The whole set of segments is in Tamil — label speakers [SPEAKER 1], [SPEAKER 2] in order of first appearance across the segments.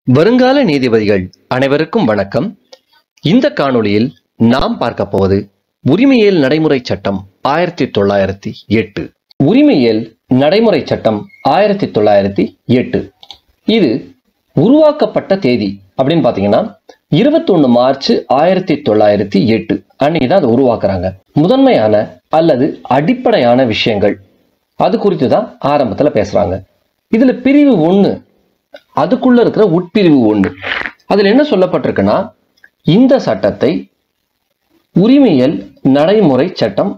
[SPEAKER 1] வருங்கால நீதிபதிகள் அனைவருக்கும் வணக்கம். இந்த காணொளியில் நாம் பார்க்க போவது உரிமையியல் நடைமுறை சட்டம் 1908. உரிமையியல் நடைமுறை சட்டம் 1908 இது உருவாக்கப்பட்ட தேதி அப்படின்னு பாத்தீங்கன்னா 21 மார்ச் 1908 அன்னைக்கு தான் அதை உருவாக்குறாங்க. முதன்மையான அல்லது அடிப்படையான விஷயங்கள் அது குறித்து தான் ஆரம்பத்துல பேசுறாங்க. இதுல பிரிவு 1, அதுக்குள்ள இருக்கிற உட்பிரிவு 1, அதுல என்ன சொல்லப்பட்டிருக்குன்னா, இந்த சட்டத்தை உரிமையியல் நடைமுறை சட்டம்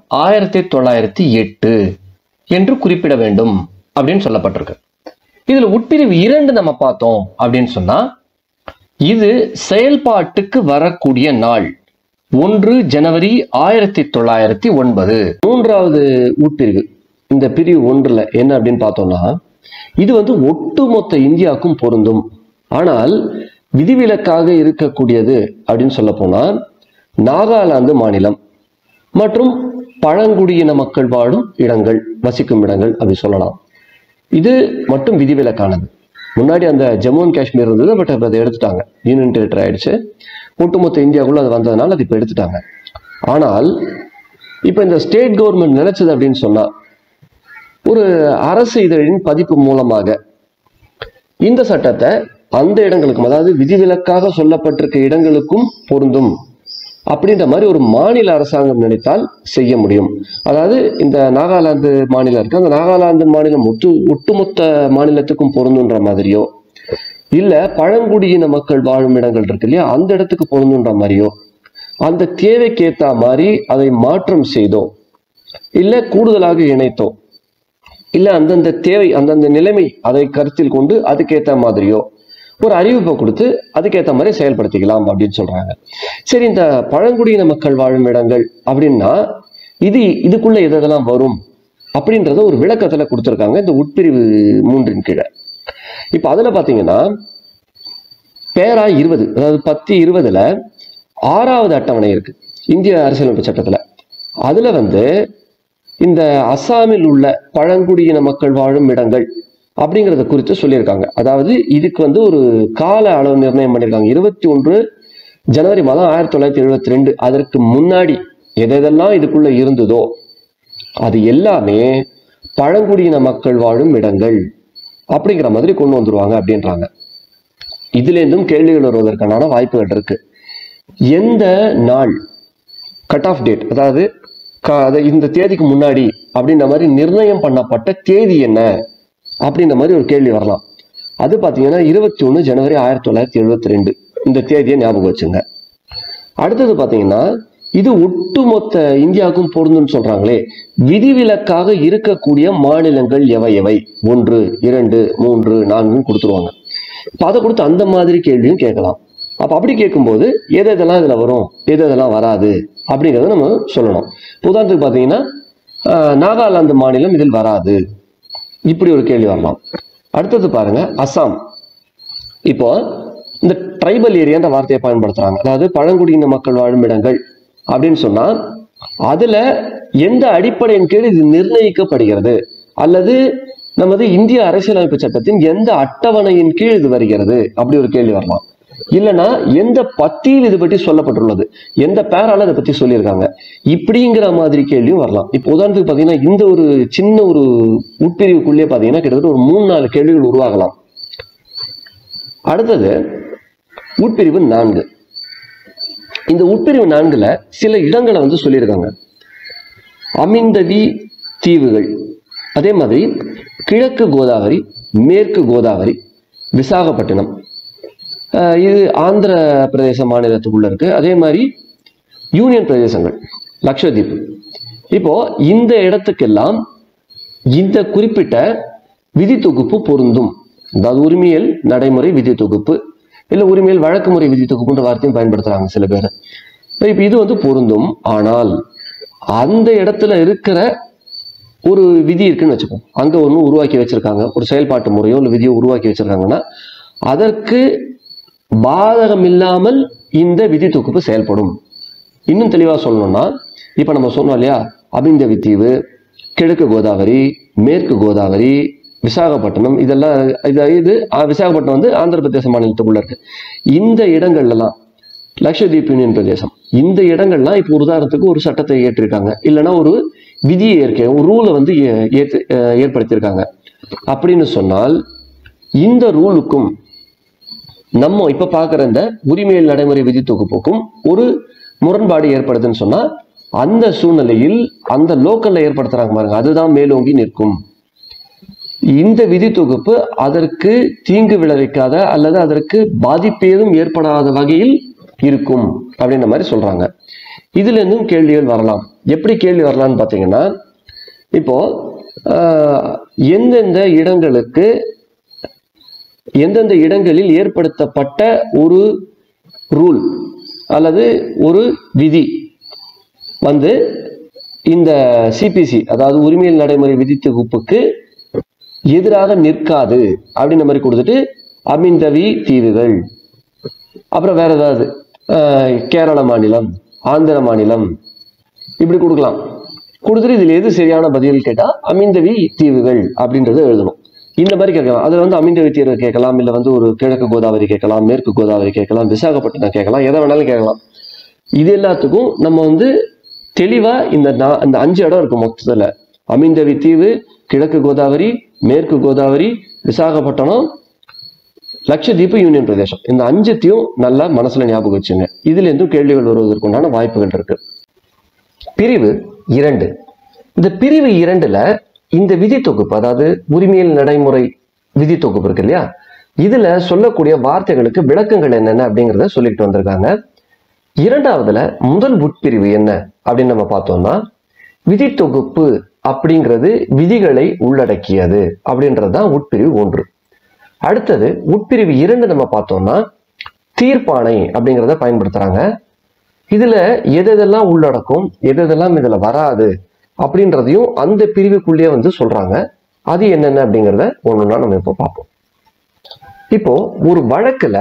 [SPEAKER 1] 1908 என்று குறிப்பிட வேண்டும் அப்படின்னு சொல்லப்பட்டிருக்கு. இதுல உட்பிரிவு 2 நம்ம பார்த்தோம் அப்படின்னு சொன்னா, இது செயல்பாட்டுக்கு வரக்கூடிய நாள் 1 ஜனவரி 1909. மூன்றாவது உட்பிரிவு இந்த பிரிவு 1ல என்ன அப்படின்னு பார்த்தோம்னா, இது ஒட்டுமொத்த இந்தியாவுக்கும் பொருந்தும். ஆனால் விதிவிலக்காக இருக்கக்கூடியது அப்படின்னு சொல்ல போனா நாகாலாந்து மாநிலம் மற்றும் பழங்குடியின மக்கள் வாழும் இடங்கள், வசிக்கும் இடங்கள் அப்படி சொல்லலாம். இது மட்டும் விதிவிலக்கானது. முன்னாடி அந்த ஜம்மு அண்ட் காஷ்மீர் இருந்தது, பட் அதை எடுத்துட்டாங்க, யூனியன் டெரிட்டரி ஆயிடுச்சு. ஒட்டுமொத்த இந்தியாவுக்குள்ள அது வந்ததுனால அது இப்ப எடுத்துட்டாங்க. ஆனால் இப்ப இந்த ஸ்டேட் கவர்மெண்ட் நினைச்சது அப்படின்னு சொன்னா, ஒரு அரசு இதழின் பதிப்பு மூலமாக இந்த சட்டத்தை அந்த இடங்களுக்கும், அதாவது விதிவிலக்காக சொல்லப்பட்டிருக்க இடங்களுக்கும் பொருந்தும் அப்படின்ற மாதிரி ஒரு மாநில அரசாங்கம் நினைத்தால் செய்ய முடியும். அதாவது இந்த நாகாலாந்து மாநிலம் இருக்கு, அந்த நாகாலாந்து மாநிலம் ஒட்டுமொத்த மாநிலத்துக்கும் பொருந்துன்ற மாதிரியோ, இல்ல பழங்குடியின மக்கள் வாழும் இடங்கள் இருக்கு இல்லையா, அந்த இடத்துக்கு பொருந்துன்ற மாதிரியோ, அந்த தேவைக்கேற்ற மாதிரி அதை மாற்றம் செய்தோ, இல்ல கூடுதலாக இணைத்தோ, இல்ல அந்தந்த தேவை அந்தந்த நிலைமை அதை கருத்தில் கொண்டு அதுக்கேற்ற மாதிரியோ ஒரு அறிவிப்பை கொடுத்து அதுக்கேற்ற மாதிரி செயல்படுத்திக்கலாம் அப்படின்னு சொல்றாங்க. சரி, இந்த பழங்குடியின மக்கள் வாழும் இடங்கள் அப்படின்னா இதுக்குள்ள எதெல்லாம் வரும் அப்படின்றத ஒரு விளக்கத்துல கொடுத்துருக்காங்க இந்த உட்பிரிவு 3 கீழே. இப்ப அதுல பாத்தீங்கன்னா பேரா 20, அதாவது 10-20ல 6வது அட்டவணை இருக்கு இந்திய அரசியலமைப்பு சட்டத்துல. அதுல இந்த அசாமில் உள்ள பழங்குடியின மக்கள் வாழும் இடங்கள் அப்படிங்கிறத குறித்து சொல்லியிருக்காங்க. அதாவது இதுக்கு ஒரு கால அளவு நிர்ணயம் பண்ணியிருக்காங்க. 21 ஜனவரி மாதம் 1972. அதற்கு முன்னாடி எதெல்லாம் இதுக்குள்ள இருந்ததோ அது எல்லாமே பழங்குடியின மக்கள் வாழும் இடங்கள் அப்படிங்கிற மாதிரி கொண்டு வந்துருவாங்க அப்படின்றாங்க. இதுல இருந்தும் கேள்விகள் வருவதற்கான வாய்ப்புகள் இருக்கு. எந்த நாள் கட் ஆஃப் டேட், அதாவது இந்த தேதிக்கு முன்னாடி அப்படின்ற மாதிரி நிர்ணயம் பண்ணப்பட்ட தேதி என்ன அப்படின்ற மாதிரி ஒரு கேள்வி வரலாம். அது பாத்தீங்கன்னா 21 ஜனவரி 1972 இந்த தேதியை ஞாபகம் வச்சுங்க. அடுத்தது பாத்தீங்கன்னா இது ஒட்டுமொத்த இந்தியாவுக்கும் பொருந்துன்னு சொல்றாங்களே, விதிவிலக்காக இருக்கக்கூடிய மாநிலங்கள் எவை எவை 1, 2, 3, 4 கொடுத்துருவாங்க. இப்ப அதை கொடுத்து அந்த மாதிரி கேள்வியும் கேட்கலாம். அப்ப அப்படி கேட்கும்போது எதெல்லாம் இதுல வரும், எதெல்லாம் வராது அப்படிங்கிறத நம்ம சொல்லணும். உதாரணத்துக்கு பாத்தீங்கன்னா நாகாலாந்து மாநிலம் இதில் வராது, இப்படி ஒரு கேள்வி வரலாம். அடுத்தது பாருங்க அசாம். இப்போ இந்த ட்ரைபல் ஏரியான்ற வார்த்தையை பயன்படுத்துறாங்க, அதாவது பழங்குடியின மக்கள் வாழும் இடங்கள் அப்படின்னு சொன்னா அதுல எந்த அடிப்படையின் கீழ் இது நிர்ணயிக்கப்படுகிறது, அல்லது நமது இந்திய அரசியலமைப்பு சட்டத்தின் எந்த அட்டவணையின் கீழ் இது வருகிறது அப்படி ஒரு கேள்வி வரலாம். இல்லைன்னா எந்த பத்தியில் இது பற்றி சொல்லப்பட்டுள்ளது, எந்த பேரால இதை பத்தி சொல்லியிருக்காங்க, இப்படிங்கிற மாதிரி கேள்வியும் வரலாம். இப்போ உதாரணத்துக்கு பாத்தீங்கன்னா இந்த ஒரு சின்ன ஒரு உட்பிரிவுக்குள்ளே பாத்தீங்கன்னா கிட்டத்தட்ட ஒரு 3-4 கேள்விகள் உருவாகலாம். அடுத்தது உட்பிரிவு 4. இந்த உட்பிரிவு 4ல சில இடங்களை சொல்லியிருக்காங்க. அமிந்தவி தீவுகள், அதே மாதிரி கிழக்கு கோதாவரி, மேற்கு கோதாவரி, விசாகப்பட்டினம், இது ஆந்திர பிரதேச மாநிலத்துக்குள்ள இருக்கு. அதே மாதிரி யூனியன் பிரதேசங்கள், லட்சத்தீப். இப்போ இந்த இடத்துக்கெல்லாம் இந்த குறிப்பிட்ட விதி தொகுப்பு பொருந்தும். அதாவது உரிமையியல் நடைமுறை விதி தொகுப்பு, இல்ல உரிமையியல் வழக்கு முறை விதி தொகுப்புன்ற வார்த்தையும் பயன்படுத்துறாங்க சில பேர். இப்ப இது பொருந்தும். ஆனால் அந்த இடத்துல இருக்கிற ஒரு விதி இருக்குன்னு வச்சுப்போம், அங்க ஒண்ணு உருவாக்கி வச்சிருக்காங்க, ஒரு செயல்பாட்டு முறையோ இல்ல விதியோ உருவாக்கி வச்சிருக்காங்கன்னா அதற்கு பாதகம் இல்லாமல் இந்த விதி தொகுப்பு செயல்படும். இன்னும் தெளிவா சொல்லணும்னா, இப்ப நம்ம சொன்னோம் இல்லையா, அபிந்தவி தீவு, கிழக்கு கோதாவரி, மேற்கு கோதாவரி, விசாகப்பட்டினம் இதெல்லாம் இது விசாகப்பட்டினம் வந்து ஆந்திர பிரதேச மாநிலத்துக்குள்ள இருக்கு. இந்த இடங்கள்லாம் லட்சத்தீப் யூனியன் பிரதேசம், இந்த இடங்கள்லாம் இப்போ உதாரணத்துக்கு ஒரு சட்டத்தை ஏற்றிருக்காங்க, இல்லைன்னா ஒரு விதியை ஒரு ரூலை வந்து ஏற்படுத்தியிருக்காங்க. அப்படின்னு சொன்னால் இந்த ரூலுக்கும் நம்ம இப்ப பார்க்குற இந்த உரிமையியல் நடைமுறை விதி தொகுப்புக்கும் ஒரு முரண்பாடு ஏற்படுதுன்னு சொன்னா அந்த சூழ்நிலையில் அந்த லோக்கல்ல ஏற்படுத்துறாங்க பாருங்க, அதுதான் மேலோங்கி நிற்கும். இந்த விதி தொகுப்பு அதற்கு தீங்கு விளைவிக்காத அல்லது அதற்கு பாதிப்பேதும் ஏற்படாத வகையில் இருக்கும் அப்படின்ற மாதிரி சொல்றாங்க. இதுல இருந்தும் கேள்விகள் வரலாம். எப்படி கேள்வி வரலாம்னு பாத்தீங்கன்னா, இப்போ எந்தெந்த இடங்களில் ஏற்படுத்தப்பட்ட ஒரு ரூல் அல்லது ஒரு விதி வந்து இந்த சிபிசி அதாவது உரிமையியல் நடைமுறை விதி தொகுப்புக்கு எதிராக நிற்காது அப்படின்ற மாதிரி கொடுத்துட்டு அமிந்தவி தீவுகள், அப்புறம் வேற ஏதாவது கேரள மாநிலம், ஆந்திர மாநிலம் இப்படி கொடுக்கலாம். கொடுத்துட்டு இதுல எது சரியான பதில் கேட்டா அமிந்தவி தீவுகள் அப்படின்றத எழுதணும். இந்த மாதிரி கேட்கலாம். அதுல வந்து அமிந்தவி தீவு கேட்கலாம், இல்ல வந்து ஒரு கிழக்கு கோதாவரி கேட்கலாம், மேற்கு கோதாவரி கேட்கலாம், விசாகப்பட்டினம் கேட்கலாம், எதை வேணாலும் கேட்கலாம். இது எல்லாத்துக்கும் நம்ம வந்து தெளிவா இந்த 5 இடம் இருக்கு மொத்தத்துல. அமிந்தவி தீவு, கிழக்கு கோதாவரி, மேற்கு கோதாவரி, விசாகப்பட்டினம், லட்சத்தீப்பு யூனியன் பிரதேசம், இந்த 5த்தையும் நல்லா மனசுல ஞாபகம் வச்சுங்க. இதுல இருந்தும் கேள்விகள் வருவதற்குண்டான வாய்ப்புகள் இருக்கு. பிரிவு 2. இந்த பிரிவு 2ல இந்த விதி தொகுப்பு அதாவது உரிமையியல் நடைமுறை விதி தொகுப்பு இருக்கு இல்லையா, இதுல சொல்லக்கூடிய வார்த்தைகளுக்கு விளக்கங்கள் என்னென்ன அப்படிங்கிறத சொல்லிட்டு வந்திருக்காங்க. 2வதுல முதல் உட்பிரிவு என்ன அப்படின்னு நம்ம பார்த்தோம்னா, விதி தொகுப்பு அப்படிங்கிறது விதிகளை உள்ளடக்கியது அப்படின்றதுதான் உட்பிரிவு 1. அடுத்தது உட்பிரிவு 2 நம்ம பார்த்தோம்னா தீர்ப்பாணை அப்படிங்கிறத பயன்படுத்துறாங்க. இதுல எதெல்லாம் உள்ளடக்கும், எதெல்லாம் இதுல வராது அப்படின்றதையும் அந்த பிரிவுக்குள்ளேயே வந்து சொல்றாங்க. அது என்னென்ன அப்படிங்கிறத ஒண்ணுன்னா நம்ம இப்போ பார்ப்போம். இப்போ ஒரு வழக்குல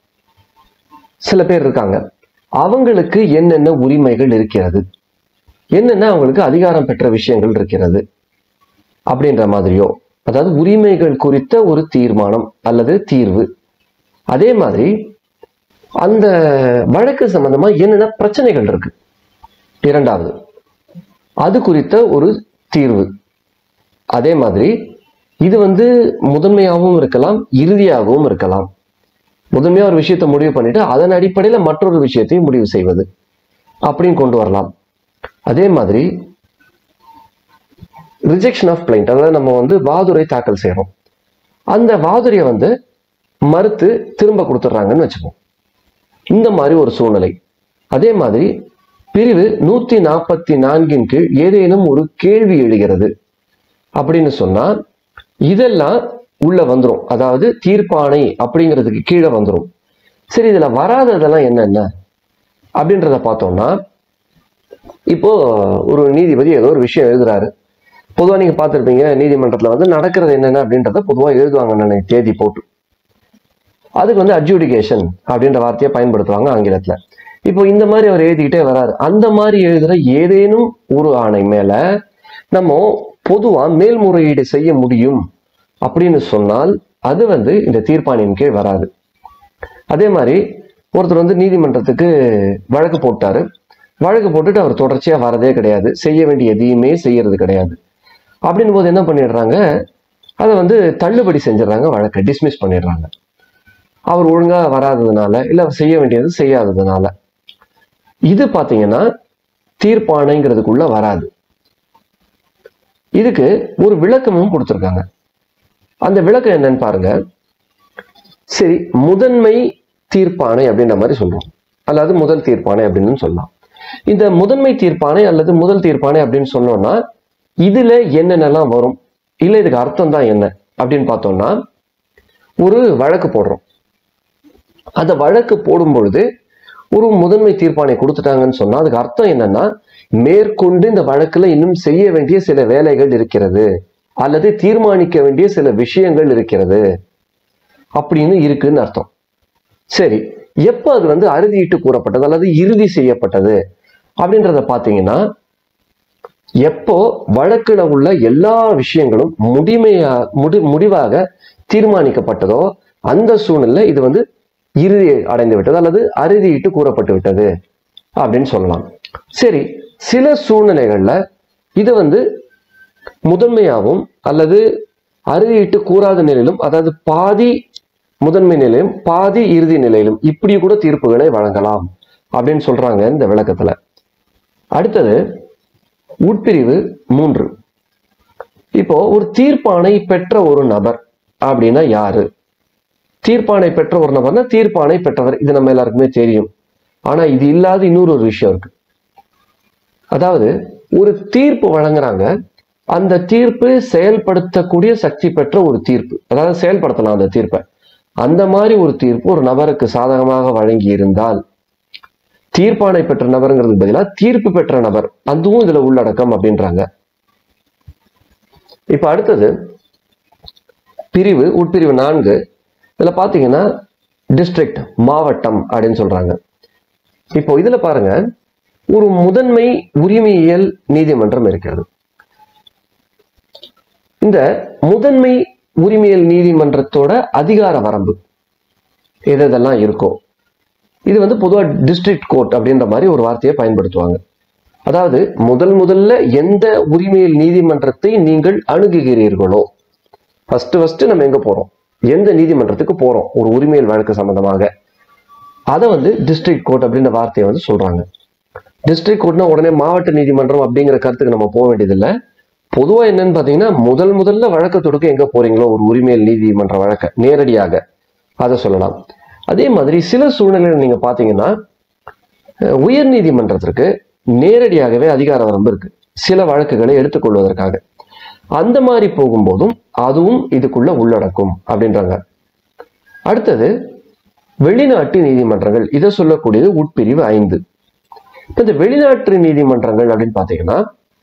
[SPEAKER 1] சில பேர் இருக்காங்க, அவங்களுக்கு என்னென்ன உரிமைகள் இருக்கிறது, என்னென்ன அவங்களுக்கு அதிகாரம் பெற்ற விஷயங்கள் இருக்கிறது அப்படின்ற மாதிரியோ, அதாவது உரிமைகள் குறித்த ஒரு தீர்மானம் அல்லது தீர்வு. அதே மாதிரி அந்த வழக்கு சம்பந்தமா என்னென்ன பிரச்சனைகள் இருக்கு 2வது, அது குறித்த ஒரு தீர்வு. அதே மாதிரி இது வந்து முதன்மையாகவும் இருக்கலாம், இறுதியாகவும் இருக்கலாம். முதன்மையா ஒரு விஷயத்தை முடிவு பண்ணிட்டு அதன் அடிப்படையில மற்றொரு விஷயத்தையும் முடிவு செய்வது அப்படின்னு கொண்டு வரலாம். அதே மாதிரி ரிஜெக்ஷன் ஆஃப் பிளைண்ட், அதாவது நம்ம வந்து வாதுரை தாக்கல் செய்யறோம், அந்த வாதுரையை வந்து மறுத்து திரும்ப கொடுத்துட்றாங்கன்னு வச்சுப்போம். இந்த மாதிரி ஒரு சூழ்நிலை. அதே மாதிரி பிரிவு 144 கீழ் ஏதேனும் ஒரு கேள்வி எழுகிறது அப்படின்னு சொன்னா இதெல்லாம் உள்ள வந்துடும், அதாவது தீர்ப்பாணை அப்படிங்கிறதுக்கு கீழே வந்துடும். சரி, இதுல வராததெல்லாம் என்னென்ன அப்படின்றத பார்த்தோம்னா, இப்போ ஒரு நீதிபதி ஏதோ ஒரு விஷயம் எழுதுறாரு. பொதுவாக நீங்க பார்த்துருப்பீங்க, நீதிமன்றத்துல வந்து நடக்கிறது என்னென்ன அப்படின்றத பொதுவாக எழுதுவாங்க தேதி போட்டு. அதுக்கு வந்து அட்ஜுடிகேஷன் அப்படின்ற வார்த்தையை பயன்படுத்துவாங்க ஆங்கிலத்துல. இப்போ இந்த மாதிரி அவர் எழுதிக்கிட்டே வராரு. அந்த மாதிரி எழுதுற ஏதேனும் ஒரு ஆணை மேல நம்ம பொதுவா மேல்முறையீடு செய்ய முடியும் அப்படின்னு சொன்னால் அது வந்து இந்த தீர்ப்பாணையின் கீழ் வராது. அதே மாதிரி ஒருத்தர் வந்து நீதிமன்றத்துக்கு வழக்கு போட்டாரு, வழக்கு போட்டுட்டு அவர் தொடர்ச்சியா வரதே கிடையாது, செய்ய வேண்டிய எதையுமே செய்யறது கிடையாது. அப்படின் போது என்ன பண்ணிடுறாங்க, அதை வந்து தள்ளுபடி செஞ்சிடறாங்க, வழக்கை டிஸ்மிஸ் பண்ணிடுறாங்க. அவர் ஒழுங்கா வராததுனால இல்ல அவர் செய்ய வேண்டியது செய்யாததுனால. இது பாத்தீங்கன்னா தீர்ப்பாணைங்கிறதுக்குள்ள வராது. இதுக்கு ஒரு விளக்கமும் கொடுத்திருக்காங்க. அந்த விளக்கம் என்னன்னு பாருங்க. சரி, முதன்மை தீர்ப்பாணை அப்படின்ற மாதிரி சொல்றோம், அல்லது முதல் தீர்ப்பாணை அப்படின்னு சொல்லலாம். இந்த முதன்மை தீர்ப்பாணை அல்லது முதல் தீர்ப்பாணை அப்படின்னு சொன்னோம்னா இதுல என்னென்னலாம் வரும், இல்ல இதுக்கு அர்த்தம் தான் என்ன அப்படின்னு பார்த்தோம்னா, ஒரு வழக்கு போடுறோம். அந்த வழக்கு போடும் பொழுது ஒரு முதன்மை தீர்ப்பாணை கொடுத்துட்டாங்கன்னு சொன்னா அதுக்கு அர்த்தம் என்னன்னா, மேற்கொண்டு இந்த வழக்குல இன்னும் செய்ய வேண்டிய சில வேலைகள் இருக்கிறது அல்லது தீர்மானிக்க வேண்டிய சில விஷயங்கள் இருக்கிறது அப்படின்னு இருக்குன்னு அர்த்தம். சரி, எப்ப அது வந்து அறுதியிட்டு கூறப்பட்டது அல்லது இறுதி செய்யப்பட்டது அப்படின்றத பாத்தீங்கன்னா, எப்போ வழக்குல உள்ள எல்லா விஷயங்களும் முடிவாக தீர்மானிக்கப்பட்டதோ அந்த சூழ்நிலை இது வந்து இறுதி அடைந்து விட்டது அல்லது அறுதியிட்டு கூறப்பட்டு விட்டது அப்படின்னு சொல்லலாம். சரி, சில சூழ்நிலைகள்ல இது வந்து முதன்மையாகவும் அல்லது அறுதியிட்டு கூறாத நிலையிலும், அதாவது பாதி முதன்மை நிலையிலும் பாதி இறுதி நிலையிலும் இப்படி கூட தீர்ப்புகளை வழங்கலாம் அப்படின்னு சொல்றாங்க இந்த விளக்கத்துல. அடுத்தது உட்பிரிவு 3. இப்போ ஒரு தீர்ப்பாணை பெற்ற ஒரு நபர் அப்படின்னா யாரு? தீர்ப்பாணை பெற்ற ஒரு நபர்னா தீர்ப்பாணை பெற்றவர், இது நம்ம எல்லாருக்குமே தெரியும். ஆனா இது இல்லாத இன்னொரு விஷயம் இருக்கு. அதாவது ஒரு தீர்ப்பு வழங்குறாங்க, அந்த தீர்ப்பு செயல்படுத்தக்கூடிய சக்தி பெற்ற ஒரு தீர்ப்பு, அதாவது செயல்படுத்தலாம் அந்த தீர்ப்பை. அந்த மாதிரி ஒரு தீர்ப்பு ஒரு நபருக்கு சாதகமாக வழங்கி இருந்தால் தீர்ப்பாணை பெற்ற நபருங்கிறதுக்கு பதிலாக தீர்ப்பு பெற்ற நபர், அதுவும் இதுல உள்ளடக்கம் அப்படின்றாங்க. இப்ப அடுத்தது உட்பிரிவு 4. இதுல பாத்தீங்கன்னா டிஸ்ட்ரிக்ட், மாவட்டம் அப்படின்னு சொல்றாங்க. இப்போ இதுல பாருங்க, ஒரு முதன்மை உரிமையியல் நீதிமன்றம் இருக்கிறது. இந்த முதன்மை உரிமையியல் நீதிமன்றத்தோட அதிகார வரம்பு எதெல்லாம் இருக்கோ, இது வந்து பொதுவா டிஸ்ட்ரிக்ட் கோர்ட் அப்படின்ற மாதிரி ஒரு வார்த்தையை பயன்படுத்துவாங்க. அதாவது முதல்ல எந்த உரிமையியல் நீதிமன்றத்தை நீங்கள் அணுகுகிறீர்களோ, ஃபர்ஸ்ட் நம்ம எங்க போறோம், எந்த நீதிமன்றத்துக்கு போறோம் ஒரு உரிமையியல் வழக்கு சம்பந்தமாக, அதை வந்து டிஸ்ட்ரிக்ட் கோர்ட் அப்படின்ற வார்த்தையை வந்து சொல்றாங்க. டிஸ்ட்ரிக்ட் கோர்ட்னா உடனே மாவட்ட நீதிமன்றம் அப்படிங்கிற கருத்துக்கு நம்ம போக வேண்டியதில்லை. பொதுவா என்னன்னு பாத்தீங்கன்னா, முதல்ல வழக்கு தொடுக்க எங்க போறீங்களோ ஒரு உரிமையியல் நீதிமன்ற வழக்க நேரடியாக அதை சொல்லலாம். அதே மாதிரி சில சூழ்நிலைகள் நீங்க பாத்தீங்கன்னா உயர் நீதிமன்றத்திற்கு நேரடியாகவே அதிகார வரம்பு இருக்கு சில வழக்குகளை எடுத்துக்கொள்வதற்காக. அந்த மாதிரி போகும்போதும் அதுவும் இதுக்குள்ள உள்ளடக்கும் அப்படின்றாங்க. அடுத்தது வெளிநாட்டு நீதிமன்றங்கள், இதை சொல்லக்கூடியது உட்பிரிவு 5. இந்த வெளிநாட்டு நீதிமன்றங்கள் அப்படின்னு பாத்தீங்கன்னா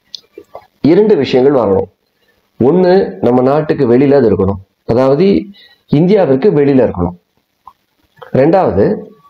[SPEAKER 1] 2 விஷயங்கள் வரணும். ஒண்ணு, நம்ம நாட்டுக்கு வெளியில அது இருக்கணும், அதாவது இந்தியாவிற்கு வெளியில இருக்கணும். 2வது,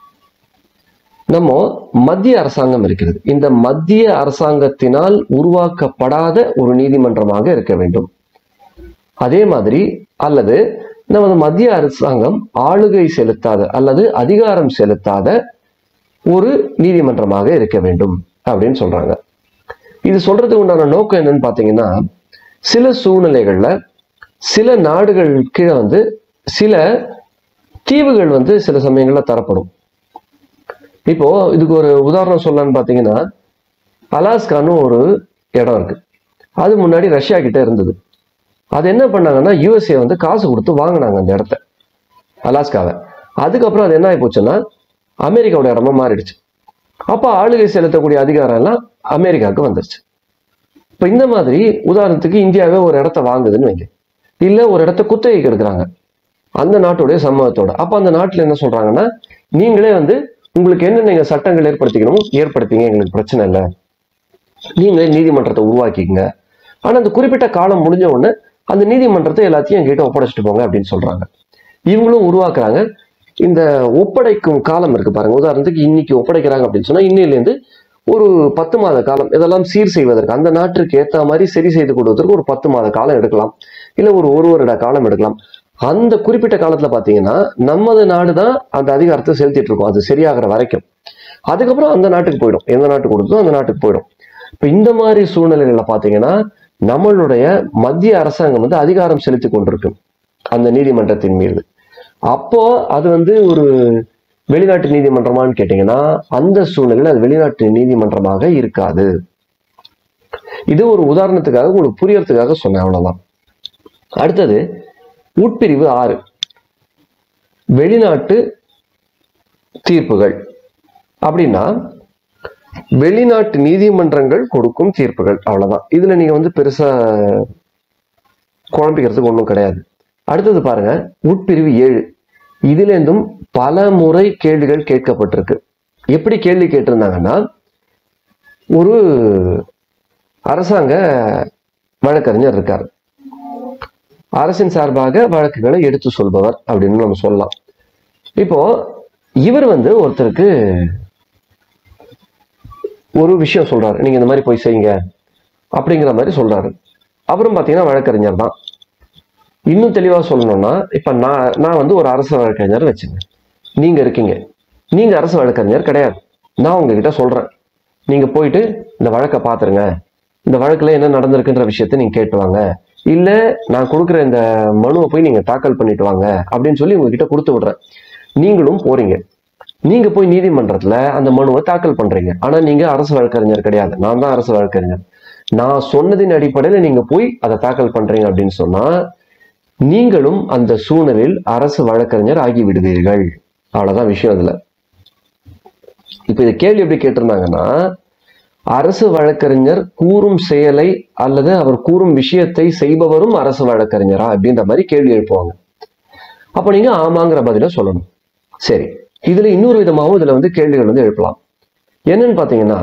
[SPEAKER 1] நம்ம மத்திய அரசாங்கம் இருக்கிறது, இந்த மத்திய அரசாங்கத்தினால் உருவாக்கப்படாத ஒரு நீதிமன்றமாக இருக்க வேண்டும். அதே மாதிரி அல்லது நமது மத்திய அரசாங்கம் ஆளுகை செலுத்தாத அல்லது அதிகாரம் செலுத்தாத ஒரு நீதிமன்றமாக இருக்க வேண்டும் அப்படின்னு சொல்றாங்க. இது சொல்றதுக்கு உண்டான நோக்கம் என்னன்னு பாத்தீங்கன்னா, சில சூழ்நிலைகள்ல சில நாடுகள் கீழே வந்து சில தீவுகள் வந்து சில சமயங்கள்ல தரப்படும். இப்போ இதுக்கு ஒரு உதாரணம் சொல்லலான்னு பாத்தீங்கன்னா, அலாஸ்கான்னு ஒரு இடம் இருக்கு, அது முன்னாடி ரஷ்யா கிட்ட இருந்தது. அது என்ன பண்ணாங்கன்னா, யுஎஸ்ஏ வந்து காசு கொடுத்து வாங்கினாங்க அந்த இடத்த, அலாஸ்காவை. அதுக்கப்புறம் அது என்ன ஆகி போச்சுன்னா அமெரிக்காவோட இடமா மாறிடுச்சு. அப்ப ஆளுகை செலுத்தக்கூடிய அதிகாரம் எல்லாம் அமெரிக்காவுக்கு வந்துருச்சு. இப்ப இந்த மாதிரி உதாரணத்துக்கு இந்தியாவே ஒரு இடத்த வாங்குதுன்னு வைங்க, இல்ல ஒரு இடத்த குத்தகைக்கு எடுக்கிறாங்க அந்த நாட்டுடைய சம்மதத்தோட. அப்ப அந்த நாட்டுல என்ன சொல்றாங்கன்னா, நீங்களே வந்து உங்களுக்கு என்ன நீங்க சட்டங்கள் ஏற்படுத்திக்கணுமோ ஏற்படுத்திங்க, எங்களுக்கு பிரச்சனை இல்லை, நீங்களே நீதிமன்றத்தை உருவாக்கிக்கங்க, ஆனா அந்த குறிப்பிட்ட காலம் முடிஞ்ச உடனே அந்த நீதிமன்றத்தை எல்லாத்தையும் எங்கிட்ட ஒப்படைச்சிட்டு போங்க அப்படின்னு சொல்றாங்க. இவங்களும் உருவாக்குறாங்க. இந்த ஒப்படைக்கும் காலம் இருக்கு பாருங்க, உதாரணத்துக்கு இன்னைக்கு ஒப்படைக்கிறாங்க அப்படின்னு சொன்னா இன்னிலிருந்து ஒரு 10 மாத காலம் இதெல்லாம் சீர் செய்வதற்கு, அந்த நாட்டிற்கு ஏற்ற மாதிரி சரி செய்து கொடுவதற்கு ஒரு 10 மாத காலம் எடுக்கலாம், இல்ல ஒரு வருட காலம் எடுக்கலாம். அந்த குறிப்பிட்ட காலத்துல பாத்தீங்கன்னா நமது நாடுதான் அந்த அதிகாரத்தை செலுத்திட்டு இருக்கோம், அது சரியாகிற வரைக்கும். அதுக்கப்புறம் அந்த நாட்டுக்கு போயிடும், எந்த நாட்டுக்கு கொடுத்தோ அந்த நாட்டுக்கு போயிடும். இப்ப இந்த மாதிரி சூழ்நிலைகள்ல பாத்தீங்கன்னா நம்மளுடைய மத்திய அரசாங்கம் வந்து அதிகாரம் செலுத்தி கொண்டிருக்கு அந்த நீதிமன்றத்தின் மீது. அப்போ அது வந்து ஒரு வெளிநாட்டு நீதிமன்றமான்னு கேட்டீங்கன்னா அந்த சூழ்நிலையில் அது வெளிநாட்டு நீதிமன்றமாக இருக்காது. இது ஒரு உதாரணத்துக்காக உங்களுக்கு புரியறதுக்காக சொன்னேன், அவ்வளவுதான். அடுத்தது உட்பிரிவு 6, வெளிநாட்டு தீர்ப்புகள். அப்படின்னா வெளிநாட்டு நீதிமன்றங்கள் கொடுக்கும் தீர்ப்புகள், அவ்வளவுதான். இதுல நீங்க வந்து பெருசா குழம்பிக்கிறதுக்கு ஒன்றும் கிடையாது. அடுத்தது பாருங்க, உட்பிரிவு 7. இதுல இருந்தும் பல முறை கேள்விகள் கேட்கப்பட்டிருக்கு. எப்படி கேள்வி கேட்டிருந்தாங்கன்னா, ஒரு அரசாங்க வழக்கறிஞர் இருக்கார், அரசின் சார்பாக வழக்குகளை எடுத்து சொல்பவர் அப்படின்னு நம்ம சொல்லலாம். இப்போ இவர் வந்து ஒருத்தருக்கு ஒரு விஷயம் சொல்றாரு, நீங்க இந்த மாதிரி போய் செய்யுங்க,
[SPEAKER 2] அப்படிங்கிற மாதிரி சொல்றாரு. அப்புறம் பாத்தீங்கன்னா வழக்கறிஞர் தான். இன்னும் தெளிவா சொல்லணும்னா, இப்ப நான் வந்து ஒரு அரசு வழக்கறிஞர் வச்சுங்க, நீங்க இருக்கீங்க, நீங்க அரசு வழக்கறிஞர் கிடையாது. நான் உங்ககிட்ட சொல்றேன், நீங்க போயிட்டு இந்த வழக்கை பாத்துருங்க, இந்த வழக்குல என்ன நடந்திருக்குன்ற விஷயத்த நீங்க கேட்டு வாங்க, இல்ல நான் கொடுக்குற இந்த மனுவை போய் நீங்க தாக்கல் பண்ணிட்டு வாங்க அப்படின்னு சொல்லி உங்ககிட்ட கொடுத்து விடுறேன். நீங்களும் போறீங்க, நீங்க போய் நீதிமன்றத்துல அந்த மனுவை தாக்கல் பண்றீங்க. ஆனா நீங்க அரசு வழக்கறிஞர் கிடையாது, நான் தான் அரசு வழக்கறிஞர். நான் சொன்னதின் அடிப்படையில நீங்க போய் அதை தாக்கல் பண்றீங்க அப்படின்னு சொன்னா நீங்களும் அந்த சூழலில் அரசு வழக்கறிஞர் ஆகி விடுவீர்கள். அவ்வளவுதான் விஷயம். அதுல இப்ப இது கேள்வி எப்படி கேட்டிருந்தாங்கன்னா, அரசு வழக்கறிஞர் கூறும் செயலை அல்லது அவர் கூறும் விஷயத்தை செய்பவரும் அரசு வழக்கறிஞரா அப்படின்ற மாதிரி கேள்வி எழுப்புவாங்க. அப்ப நீங்க ஆமாங்கிற பதில சொல்லணும். சரி, இதுல இன்னொரு விதமாகவும் இதுல வந்து கேள்விகள் வந்து எழுப்பலாம். என்னன்னு பாத்தீங்கன்னா,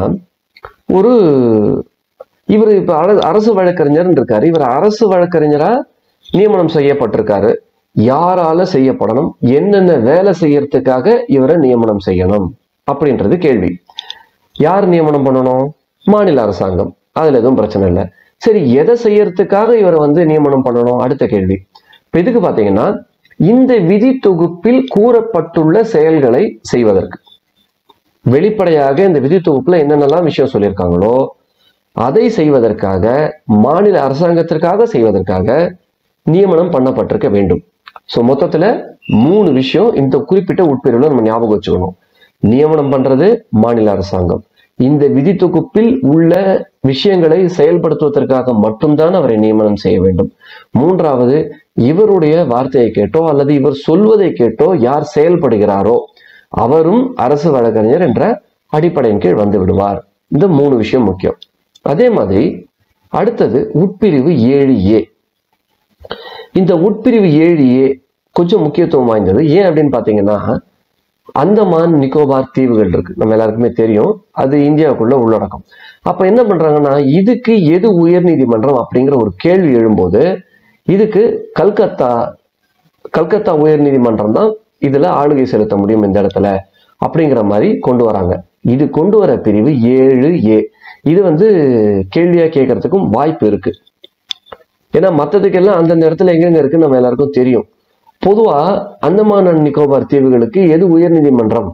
[SPEAKER 2] இவர் இப்ப அரசு வழக்கறிஞர் இருக்காரு, இவர் அரசு வழக்கறிஞரா நியமனம் செய்யப்பட்டிருக்காரு. யாரால செய்யப்படணும், என்னென்ன வேலை செய்யறதுக்காக இவரை நியமனம் செய்யணும் அப்படின்றது கேள்வி. யார் நியமனம் பண்ணணும்? மாநில அரசாங்கம். அதுல எதுவும் பிரச்சனை இல்லை. சரி, எதை செய்யறதுக்காக இவரை வந்து நியமனம் பண்ணணும்? அடுத்த கேள்வி. இப்ப இதுக்கு பாத்தீங்கன்னா, இந்த விதி தொகுப்பில் கூறப்பட்டுள்ள செயல்களை செய்வதற்கு, வெளிப்படையாக இந்த விதி தொகுப்புல என்னென்னலாம் விஷயம் சொல்லியிருக்காங்களோ அதை செய்வதற்காக, மாநில அரசாங்கத்திற்காக செய்வதற்காக நியமனம் பண்ணப்பட்டிருக்க வேண்டும். சோ மொத்தத்துல 3 விஷயம் இந்த குறிப்பிட்ட உட்பிரிவுல நம்ம ஞாபகம் வச்சுக்கணும். நியமனம் பண்றது மாநில அரசாங்கம், இந்த விதி தொகுப்பில் உள்ள விஷயங்களை செயல்படுத்துவதற்காக மட்டும்தான் அவரை நியமனம் செய்ய வேண்டும். 3வது, இவருடைய வார்த்தையை கேட்டோ அல்லது இவர் சொல்வதை கேட்டோ யார் செயல்படுகிறாரோ அவரும் அரசு வழக்கறிஞர் என்ற அடிப்படையின் கீழ் வந்து விடுவார். இந்த 3 விஷயம் முக்கியம். அதே மாதிரி அடுத்தது உட்பிரிவு 7A. இந்த உட்பிரிவு 7A கொஞ்சம் முக்கியத்துவம் வாய்ந்தது. ஏன் அப்படின்னு பாத்தீங்கன்னா, அந்தமான் நிக்கோபார் தீவுகள் இருக்கு, நம்ம எல்லாருக்குமே தெரியும், அது இந்தியாவுக்குள்ள உள்ளடக்கம். அப்ப என்ன பண்றாங்கன்னா, இதுக்கு எது உயர் நீதிமன்றம் அப்படிங்கிற ஒரு கேள்வி எழும்போது இதுக்கு கல்கத்தா உயர் நீதிமன்றம் தான் இதுல ஆளுகை செலுத்த முடியும் இந்த இடத்துல அப்படிங்கிற மாதிரி கொண்டு வராங்க. இது கொண்டு வர பிரிவு 7A. இது வந்து கேள்வியா கேட்கறதுக்கும் வாய்ப்பு இருக்கு. ஏன்னா மற்றதுக்கெல்லாம் அந்தந்த இடத்துல எங்கெங்க இருக்குன்னு நம்ம எல்லாருக்கும் தெரியும். பொதுவா அந்தமான் அண்ட் நிக்கோபார் தீவுகளுக்கு எது உயர் நீதிமன்றம்?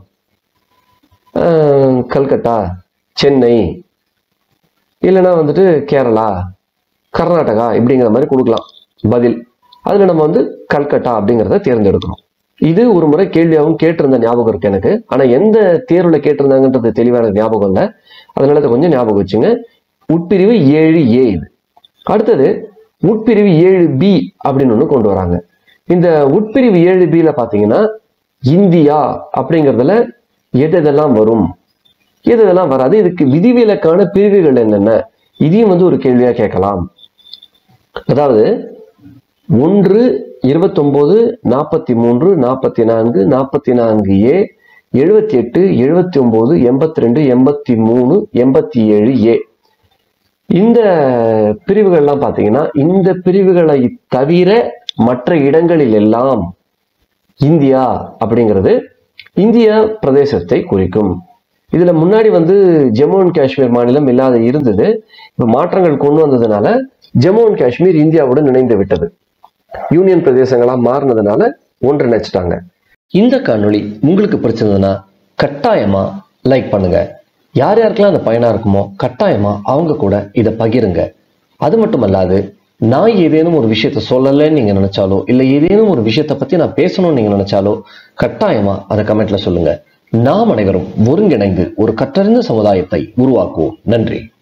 [SPEAKER 2] கல்கத்தா, சென்னை, இல்லைன்னா வந்துட்டு கேரளா, கர்நாடகா இப்படிங்கிற மாதிரி கொடுக்கலாம் பதில். அதுல நம்ம வந்து கல்கத்தா அப்படிங்கிறத தேர்ந்தெடுக்கணும். இது ஒரு முறை கேள்வியாகவும் கேட்டிருந்த ஞாபகம் இருக்கு எனக்கு. ஆனா எந்த தேர்வுல கேட்டிருந்தாங்கன்றது தெளிவான ஞாபகம் இல்லை, அதனால அதை கொஞ்சம் ஞாபகம் வச்சுங்க. உட்பிரிவு 7A இது. அடுத்தது உட்பிரிவு 7B அப்படின்னு ஒண்ணு கொண்டு வராங்க. இந்த உட்பிரிவு 7Bல பாத்தீங்கன்னா, இந்தியா அப்படிங்கிறதுல எதெல்லாம் வரும், எதெல்லாம் வராது, இதுக்கு விதிவிலக்கான பிரிவுகள் என்னென்ன, இதையும் வந்து ஒரு கேள்வியா கேட்கலாம். அதாவது 1, 29, 43, 44, 44A, 78, 79, 82, 83, 87A. இந்த பிரிவுகள்லாம் பாத்தீங்கன்னா, இந்த பிரிவுகளை தவிர மற்ற இடங்களில் எல்லாம் இந்தியா அப்படிங்கிறது இந்திய பிரதேசத்தை குறிக்கும். இதுல முன்னாடி வந்து ஜம்மு அண்ட் காஷ்மீர் மாநிலம் இல்லாத இருந்தது. இப்ப மாற்றங்கள் கொண்டு வந்ததுனால ஜம்மு அண்ட் காஷ்மீர் இந்தியாவுடன் இணைந்து விட்டது. யூனியன் பிரதேசங்களா மாறினதுனால ஒன்றிணைச்சிட்டாங்க.
[SPEAKER 1] இந்த காணொளி உங்களுக்கு பிடிச்சிருந்ததுன்னா கட்டாயமா லைக் பண்ணுங்க. யார் யாருக்கெல்லாம் அந்த பயனா இருக்குமோ கட்டாயமா அவங்க கூட இதை பகிருங்க. அது மட்டும் அல்லாது, நான் ஏதேனும் ஒரு விஷயத்த சொல்லலைன்னு நீங்க நினைச்சாலோ, இல்ல ஏதேனும் ஒரு விஷயத்தை பத்தி நான் பேசணும்னு நீங்க நினைச்சாலோ கட்டாயமா அதை கமெண்ட்ல சொல்லுங்க. நாம் அனைவரும் ஒருங்கிணைந்து ஒரு கற்றறிந்த சமுதாயத்தை உருவாக்குவோம். நன்றி.